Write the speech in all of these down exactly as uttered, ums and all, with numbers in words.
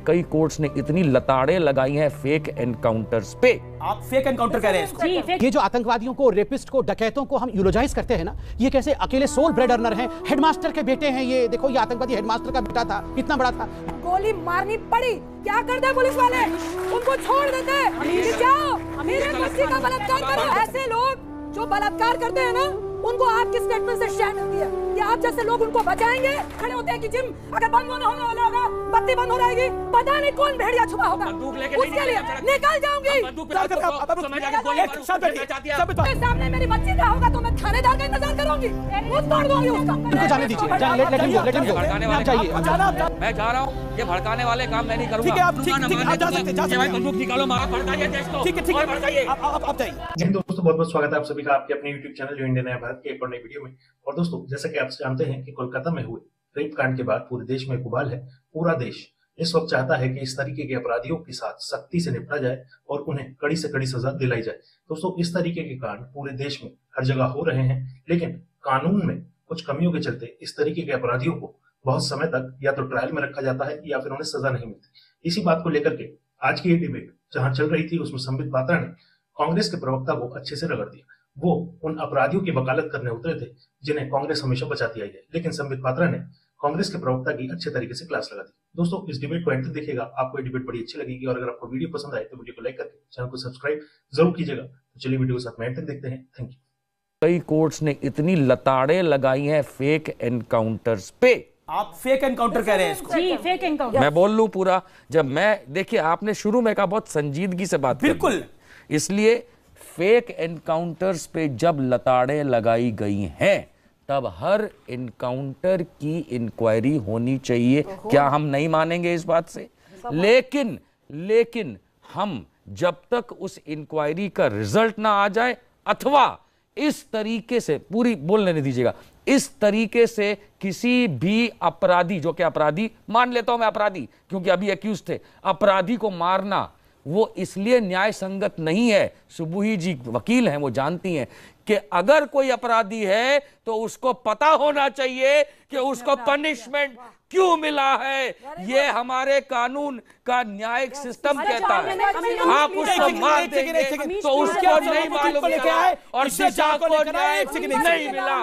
कई कोर्ट्स ने इतनी लताड़ें लगाई हैं फेक एनकाउंटर्स पे। आप फेक एनकाउंटर कह रहे हैं इसको? ये जो आतंकवादियों को, रेपिस्ट को, डकैतों को हम यूलोजाइज करते हैं ना, ये कैसे अकेले सोल ब्रेड अर्नर हैं, हेडमास्टर के बेटे हैं। ये देखो, ये आतंकवादी हेडमास्टर का बेटा था, कितना बड़ा था। गोली मारनी पड़ी, क्या करते हैं पुलिस वाले? उनको छोड़ देते हैं, जाओ मेरे बच्चे का बलात्कार करो। ऐसे लोग जो बलात्कार करते हैं ना, उनको आपकी स्टेटमेंट से शर्म मिलती है कि आप जैसे लोग उनको बचाएंगे। खड़े होते हैं कि जिम अगर बंद होने होने वाला होगा, बत्ती बंद हो जाएगी, पता नहीं कौन भेड़िया छुपा होगा, उसके लिए निकल जाऊंगी। सामने मेरी बच्ची का होगा तो मैं थानेदार का इंतजार करूंगी, मुंह तोड़ दूंगी उसका। उनको जाने दीजिए, let him go, let him go. आप जाइए, मैं जा रहा हूँ, ये भड़काने वाले काम मैं नहीं करूंगा। ठीक है, आप जा सकते हैं, जा सकते हैं। बंदूक निकालो, मारा भड़काइए देश को। ठीक है, ठीक है, भड़काइए, आप आप जाइए। जी दोस्तों, बहुत बहुत स्वागत है आप सभी का आपके अपने यूट्यूब चैनल जो इंडिया नया भारत के एक और नई वीडियो में। और दोस्तों, जैसा कि आप जानते हैं कि कोलकाता में हुए रेप कांड के बाद पूरे देश में उबाल है। पूरा देश इस वक्त चाहता है कि इस तरीके के अपराधियों के साथ सख्ती से निपटा जाए और उन्हें कड़ी से कड़ी सजा दिलाई जाए। दोस्तों, इस तरीके के कांड पूरे देश में हर जगह हो रहे हैं, लेकिन कानून में कुछ कमियों के चलते इस तरीके के अपराधियों को बहुत समय तक या तो ट्रायल में रखा जाता है या फिर उन्हें सजा नहीं मिलती। इसी बात को लेकर के आज की ये डिबेट जहां चल रही थी, उसमें संबित पात्रा ने कांग्रेस के प्रवक्ता को अच्छे से रगड़ दिया। वो उन अपराधियों की वकालत करने उतरे थे जिन्हें कांग्रेस हमेशा बचाती आई है, लेकिन संबित पात्रा ने कांग्रेस के प्रवक्ता की अच्छे तरीके से क्लास लगा दी। दोस्तों, इस डिबेट को एंड तक देखिएगा, आपको ये डिबेट बड़ी अच्छी लगेगी। और अगर आपको वीडियो पसंद आए तो वीडियो को लाइक करके चैनल को सब्सक्राइब जरूर कीजिएगा। तो चलिए वीडियो के साथ में एंड तक देखते हैं। Thank you. कई कोर्ट्स ने इतनी लताड़ें लगाई हैं फेक एनकाउंटर्स पे। आप फेक एनकाउंटर कह रहे हैं इसको? जी, फेक एनकाउंटर। मैं बोल लूं पूरा, जब मैं देखिए आपने शुरू में कहा बहुत संजीदगी से बात, बिल्कुल, इसलिए फेक एनकाउंटर्स पे जब लताड़ें लगाई गई हैं तब हर एनकाउंटर की इंक्वायरी होनी चाहिए। क्या हम नहीं मानेंगे इस बात से? लेकिन लेकिन हम जब तक उस इंक्वायरी का रिजल्ट ना आ जाए, अथवा इस तरीके से पूरी बोलने नहीं दीजिएगा, इस तरीके से किसी भी अपराधी, जो कि अपराधी मान लेता हूं मैं अपराधी क्योंकि अभी एक्यूज थे, अपराधी को मारना वो इसलिए न्याय संगत नहीं है। सुबुही जी वकील हैं, वो जानती हैं कि अगर कोई अपराधी है तो उसको पता होना चाहिए कि उसको पनिशमेंट क्यों मिला है। ये हमारे कानून का न्यायिक सिस्टम कहता है। आप उसको मार देंगे तो उसको नहीं मालूम मिला और सजा को न्याय नहीं मिला।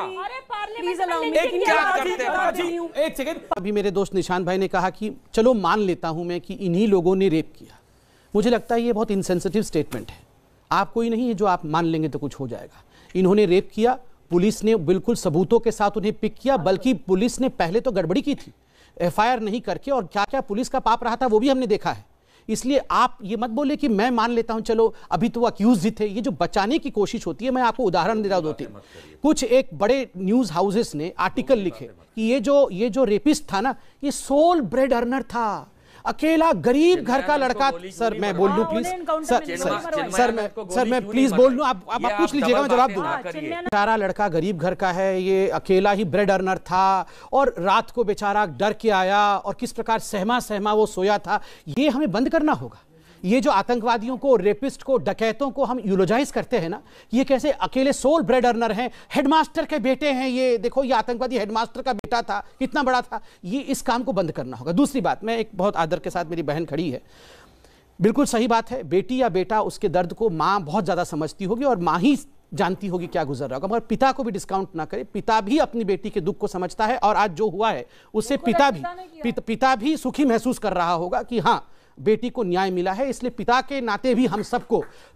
क्या करते हैं? एक सेकंड। अभी मेरे दोस्त निशान भाई ने कहा कि चलो मान लेता हूं मैं कि इन्हीं लोगों ने रेप किया। मुझे लगता है ये बहुत इनसेंसिटिव स्टेटमेंट है। आप कोई नहीं है जो आप मान लेंगे तो कुछ हो जाएगा। इन्होंने रेप किया, पुलिस ने बिल्कुल सबूतों के साथ उन्हें पिक किया, बल्कि पुलिस ने पहले तो गड़बड़ी की थी एफआईआर नहीं करके, और क्या क्या पुलिस का पाप रहा था वो भी हमने देखा है। इसलिए आप ये मत बोले कि मैं मान लेता हूं, चलो अभी तो अक्यूज ही थे। ये जो बचाने की कोशिश होती है, मैं आपको उदाहरण दे रहा हूं दो तीन। कुछ एक बड़े न्यूज हाउसेस ने आर्टिकल लिखे कि ये जो ये जो रेपिस्ट था ना, ये सोल ब्रेड अर्नर था, अकेला गरीब घर का लड़का। सर मैं बोल लूं प्लीज, सर सर सर मैं सर मैं प्लीज बोल लूं, आप आप पूछ लीजिएगा, मैं जवाब दूंगा। बेचारा लड़का गरीब घर का है, ये अकेला ही ब्रेड अर्नर था और रात को बेचारा डर के आया और किस प्रकार सहमा सहमा वो सोया था। ये हमें बंद करना होगा। ये जो आतंकवादियों को, रेपिस्ट को, डकैतों को हम यूलोजाइज करते हैं ना, ये कैसे अकेले सोल ब्रेड अर्नर हैं, हेडमास्टर के बेटे हैं। ये देखो, ये आतंकवादी हेडमास्टर का बेटा था, कितना बड़ा था। ये इस काम को बंद करना होगा। दूसरी बात, मैं एक बहुत आदर के साथ, मेरी बहन खड़ी है, बिल्कुल सही बात है, बेटी या बेटा उसके दर्द को माँ बहुत ज्यादा समझती होगी और माँ ही जानती होगी क्या गुजर रहा होगा, मगर पिता को भी डिस्काउंट ना करे। पिता भी अपनी बेटी के दुख को समझता है और आज जो हुआ है उससे पिता भी पिता, पिता भी सुखी महसूस कर रहा होगा कि हाँ बेटी को न्याय मिला है। इसलिए पिता के नाते भी हम सबको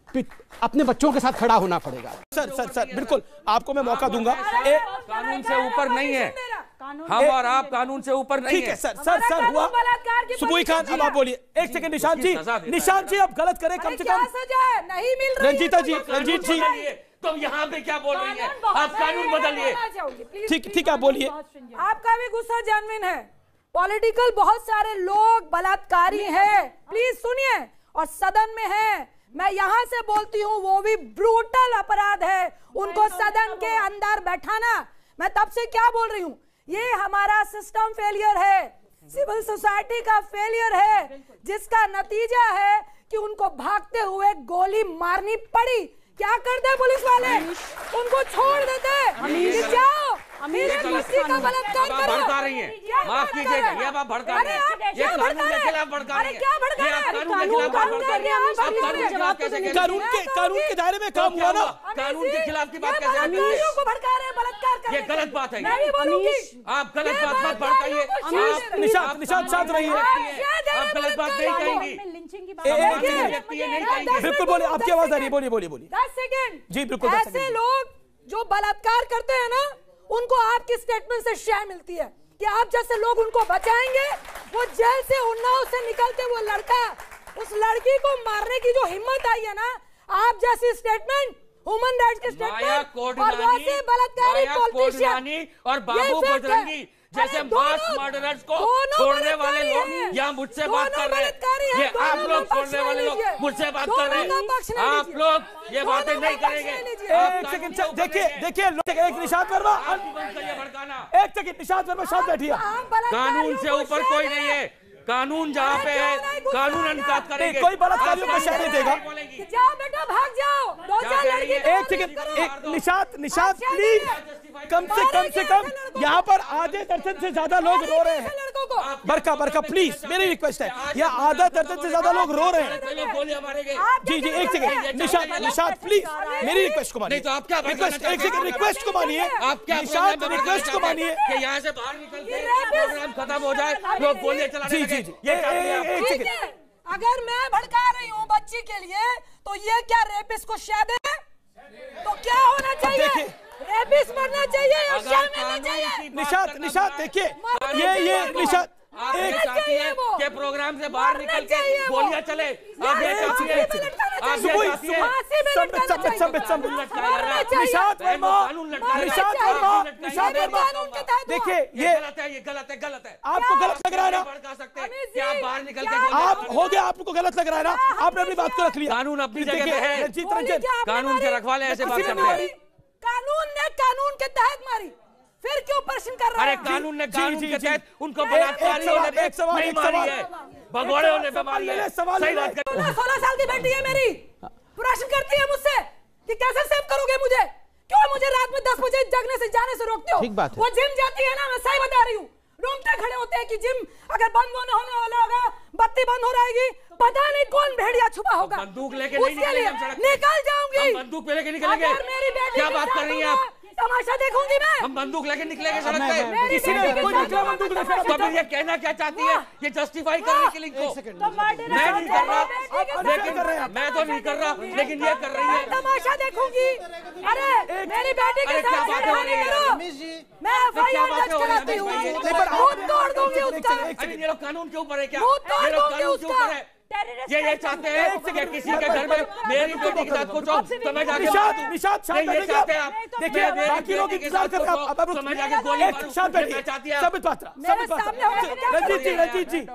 अपने बच्चों के साथ खड़ा होना पड़ेगा। सर सर सर बिल्कुल, आपको मैं मौका दूंगा। ए, कानून से ऊपर नहीं है हम, और आप कानून से ऊपर नहीं है। सर सर सर हुआ। सुबुही खान, अब आप बोलिए। एक सेकंड निशांत जी, निशांत जी अब गलत करें कम से कम। नहीं मिल रही। रंजीता जी, रंजीत जी, तुम यहाँ पे क्या बोल रही है? आप कानून बदलिए। ठीक ठीक, आप बोलिए। आपका भी गुस्सा जेन्युइन है। पॉलिटिकल बहुत सारे लोग बलात्कारी हैं, प्लीज सुनिए, और सदन में हैं। मैं यहाँ से बोलती हूँ, वो भी ब्रूटल अपराध है, उनको सदन के अंदर बैठाना। मैं तब से क्या बोल रही हूँ, ये हमारा सिस्टम फेलियर है, सिविल सोसाइटी का फेलियर है, जिसका नतीजा है कि उनको भागते हुए गोली मारनी पड़ी। क्या करते हैं पुलिस वाले? उनको छोड़ देते हैं, जाओ मेरे बच्ची का बलात्कार आप भड़का रही हैं, माफ कीजिएगा, ये आप भड़का रही हैं, ये कानून के खिलाफ भड़का रही हैं, ये आप कानून के खिलाफ भड़का रही हैं, आप कानून के खिलाफ कैसे कह रही हैं? कानून के कानून के दायरे में काम हुआ ना, कानून के खिलाफ की बात कैसे करते हैं? को भड़का रहे हैं बलात्कार करने ये गलत बात है, नहीं बोलूंगी, आप गलत बात मत भड़काइए, आप निशांत निशांत शांत रहिए, आप गलत बात नहीं कहेंगी, एक व्यक्ति ये नहीं कहेंगे। बिल्कुल बोलिए, आपकी आवाज आ रही है, बोलिए बोलिए बोलिए। दस सेकेंड जी बिल्कुल, दस ऐसे सेकंड। लोग जो बलात्कार करते हैं ना, उनको आपकी स्टेटमेंट से शय मिलती है कि आप जैसे लोग उनको बचाएंगे। वो जेल से उन्नाव से निकलते वो लड़का, उस लड़की को मारने की जो हिम्मत आई है ना, आप जैसी स्टेटमेंट, ह्यूमन राइट्स की स्टेटमेंट और वैसे बलात्कारी पॉलिटिशियन और बाबू बजरंगी जैसे मास मर्डरर्स को छोड़ने वाले लोग यहाँ मुझसे बात कर रहे हैं, ये आप लोग छोड़ने वाले लोग मुझसे बात कर रहे हैं, आप लोग ये बातें नहीं करेंगे। एक सेकंड, देखिए देखिए एक निशांत वर्मा, एक सेकंड निशांत वर्मा शांत बैठिए। कानून से ऊपर कोई नहीं है, कानून जहाँ पे है कानून अनुसार करेंगे, कोई बलात्कारियों को शह नहीं देगा। जाओ बेटा भाग जाओ, दो चार लड़के एक सेकंड, एक निशांत निशांत प्लीज, कम से कम से कम यहाँ पर आधे दर्जन से ज्यादा लोग रो रहे हैं। बरका बरका प्लीज, मेरी रिक्वेस्ट है, यहाँ आधा दर्जन से ज्यादा लोग रो रहे हैं। जी जी एक सेकंड, निशांत निशांत प्लीज मेरी रिक्वेस्ट को मानिए, रिक्वेस्ट एक सेकंड, रिक्वेस्ट को मानिए, निशांत रिक्वेस्ट को मानिए कि यहाँ से बाहर निकल के प्रोग्राम खत्म हो जाए, लोग गोलियां चलाने जी जी जी ये एक सेकंड। अगर मैं भड़का रही हूँ बच्ची के लिए, तो ये क्या रेपिस्ट को शह दे? तो क्या होना चाहिए? रेपिस्ट मरना चाहिए या शह मिलना चाहिए? निशांत निशांत देखिए, ये ये निशांत आप ये चाहती हैं कि प्रोग्राम से बाहर निकल के गोलियां चले, आप ये चाहती हैं, आप ये चाहती हैं, संबित संबित संबित निशांत वर्मा, निशांत वर्मा, निशांत वर्मा, देखिए ये गलत है, ये गलत है, गलत है, आपको गलत लग रहा है ना? भड़का सकते हैं कि आप बाहर निकल के आप हो गया, आपको गलत लग रहा है ना? आपने अपनी बात को रख लिया, कानून अपनी जगह पे है, रंजीत रंजन कानून के रखवाले ऐसे बात करते हैं। कानून ने कानून के तहत मारी, फिर क्यों प्रश्न कर रहे अरे हैं? कानून ने कानून के तहत उनको बलात्कारी होने पे नहीं मारी है, भगोड़े होने पे मारी है। सही बात कर, सोलह साल की बेटी है मेरी, प्रश्न करती है मुझसे कि कैसे सेव करोगे मुझे, क्यों मुझे रात में दस बजे जगने से जाने से रोकते हो? ठीक बात है। वो जिम जाती है ना, मैं सही बता रही हूँ, रोंगटे खड़े होते हैं कि जिम अगर बंद होने होने वाला होगा, बत्ती बंद हो रहेगी, पता नहीं कौन भेड़िया छुपा होगा, बंदूक लेके नहीं निकलेंगे हम सड़क पे, निकल जाऊंगी, हम बंदूक लेके निकलेंगे। क्या बात कर रही हैं आप? तमाशा देखूंगी मैं, हम बंदूक लेके निकलेंगे सड़क पे, किसी ने कोई निकला बंदूक लेकर, तो फिर ये कहना क्या चाहती है? ये जस्टिफाई कर रही किलिंग को, मैं नहीं कर रहा, लेकिन मैं तो नहीं कर रहा, लेकिन ये कर रही है। तमाशा देखूंगी। अरे मेरी बेटी के अरे क्या साथ बातें हो रही हैं? मैं एफ आई आर दर्ज कराती हूँ, मुंह तोड़ दूंगी उसका। अरे ये लोग कानून के ऊपर है क्या? मुंह तोड़ ये लोग दूंगी कानून के उसका। ऊपर है, ये ये चाहते हैं कि किसी के घर में मेरी बेटी के साथ कुछ हो तो मैं जाके निशांत निशांत शांत ये चाहते हैं आप, देखिए बाकी लोग इंतजार कर रहे हैं, अब तो मैं जाके गोली मारूं, शांत बैठिए, चाहती है संबित पात्रा, संबित पात्रा, रंजीत जी रंजीत जी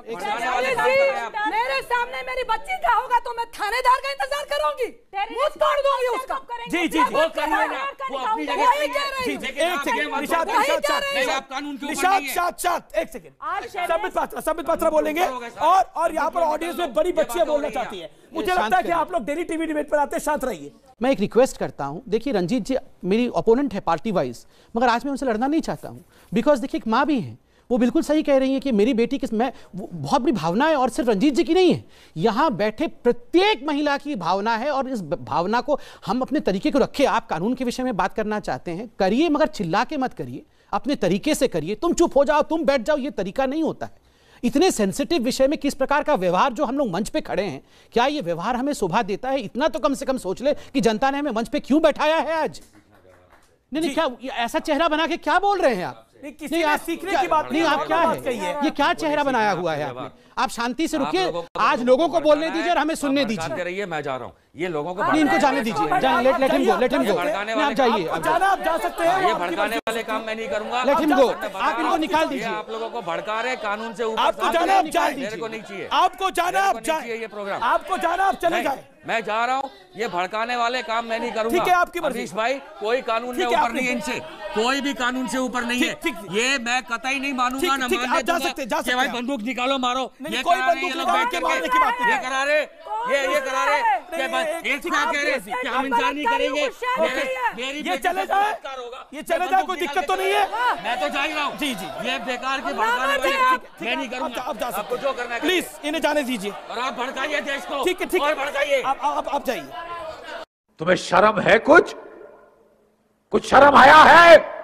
मेरे सामने मेरी बच्ची का होगा तो मैं थानेदार का इंतजार करूंगी, मुंह तोड़ दूंगी उसका। जी जी वो करिए ना, वो अपनी जगह वही सही कह है। रही हूँ। लेकिन एक आप ये सेकंड मत निशांत बोलो, निशांत शांत नहीं, आप कानून के ऊपर निशांत नहीं है। शांत शांत एक सेकंड, संबित पात्रा संबित पात्रा बोलेंगे, और और यहाँ पर ऑडियंस में बड़ी बच्चियां बोलना चाहती है। मुझे लगता है कि आप लोग डेली टीवी डिबेट पर आते हैं, शांत रहिए। मैं एक रिक्वेस्ट करता हूं, देखिए रंजीत जी मेरी ओपोनेंट है पार्टी वाइज, मगर आज मैं उनसे लड़ना नहीं चाहता हूं, बिकॉज देखिए एक माँ भी है, वो बिल्कुल सही कह रही है कि मेरी बेटी किस मैं बहुत बड़ी भावना है, और सिर्फ रंजीत जी की नहीं है, यहाँ बैठे प्रत्येक महिला की भावना है, और इस भावना को हम अपने तरीके को रखें। आप कानून के विषय में बात करना चाहते हैं, करिए, मगर चिल्ला के मत करिए, अपने तरीके से करिए। तुम चुप हो जाओ, तुम बैठ जाओ, ये तरीका नहीं होता है। इतने सेंसिटिव विषय में किस प्रकार का व्यवहार जो हम लोग मंच पे खड़े हैं, क्या ये व्यवहार हमें शोभा देता है? इतना तो कम से कम सोच ले कि जनता ने हमें मंच पे क्यों बैठाया है आज। नहीं नहीं, क्या ऐसा चेहरा बना के क्या बोल रहे हैं आप? नहीं, किसी ने सीखने की बात नहीं, आप क्या है, ये क्या चेहरा बनाया हुआ है आपने? आप शांति से रुकिए, आज लोगों को बोलने दीजिए और हमें सुनने दीजिए। रहिए, मैं जा रहा हूँ, ये लोगों को नहीं, इनको जाने दीजिए, जाने, let let him go, let him go, आप जाइए, आप जाना, आप जा सकते हैं, ये भड़काने वाले काम मैं नहीं करूंगा। लेट हिम गो, आप इनको निकाल दीजिए। आप लोगों को भड़का रहे कानून से ऊपर, आपको जाना आप जाए, मेरे को नहीं चाहिए, आपको जाना आप जाए, ये प्रोग्राम आपको जाना आप चले जाए। मैं जा रहा हूँ, ये भड़काने वाले काम मैं नहीं करूंगा। ठीक है, आपकी मर्जी। अनीश भाई, कोई कानून में ऊपर नहीं है इनसे, कोई भी कानून से ऊपर नहीं है। ये मैं कतई नहीं मानूंगा, ना मानने दूंगा कि भाई बंदूक निकालो मारो। ये कोई बंदूक लोग बैठ करके ये करा रहे, ये ये करा रहे कि एक- एक ठीक क्या है, कह रहे आप हैं कि हम इंतजार नहीं करेंगे? ओके, मेरी ये बेटी चले से जाए, बलात्कार होगा। ये चले मैं जाए, बंदूक कोई निकाल दिक्कत तो के नहीं है? चलूंगा। मैं तो जा ही रहा हूँ। जी, जी। ये बेकार के अब भड़काने नामर्द वाली है आप। बात मैं नहीं आप जा- करूंगा। आप जा सकते आपको जो करना है प्लीज इन्हें जाने दीजिए। और आप भड़काइए देश को। ठीक है, ठीक और है, भड़काइए। आप आप आप जाइए। तुम्हें शर्म है कुछ? कुछ शर्म आया है?